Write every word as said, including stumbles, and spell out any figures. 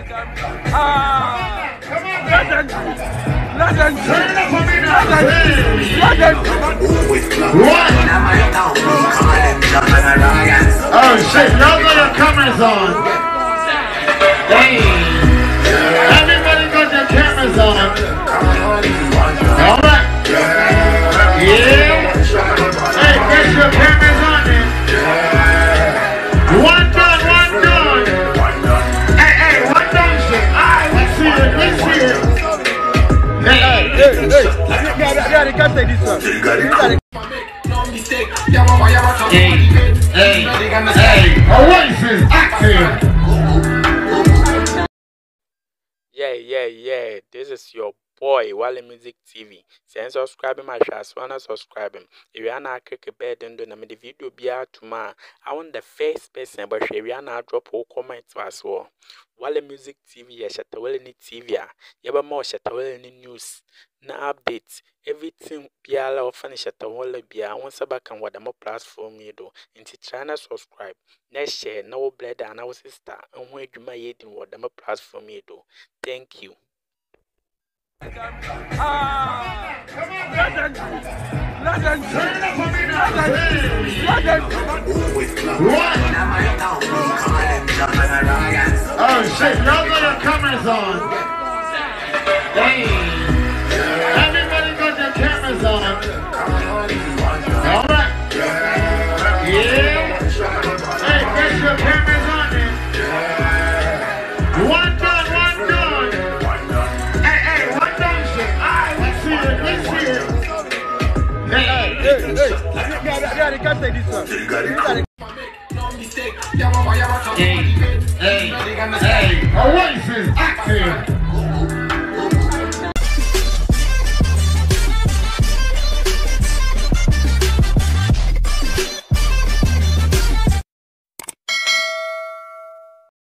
Ah, legend, legend, legend, What? Oh shit, y'all got your cameras on. Hey, everybody got your cameras on. Alright. Yeah. Hey, get your cameras on then. One done, one done. Hey, hey, one done shit. Alright, let's see it, let's see it. Hey, hey, hey. You gotta catch this one. You gotta. Hey, hey, hey, Oasis active. Yeah, yeah, yeah. This is your boy, Wale Music T V. Send subscribe my channel, wanna subscribe him. If you wanna click a bell, then do the video be out tomorrow. I want the first person, but if you wanna drop all comments as well. Wale Music T V, yeah, Shatta Wale ni T V, yeah, yeah, more Shatta Wale ni news, na updates, everything be all of Shatta Wale be. I want to back and what the more platform you do. Into channel subscribe, next share, no blood and our sister, and when you may eat in what the more platform you do. Thank you. Ah, legend, legend, legend, What? Oh shit, y'all got your cameras on. Hey, everybody got your cameras on. Alright. Yeah. Hey, get your cameras on then. One done, one done. Hey, hey, one done shit. Alright, let's see it, let's see it. Hey, hey, hey, you gotta catch this one. You gotta. hey, hey, hey, Oasis active.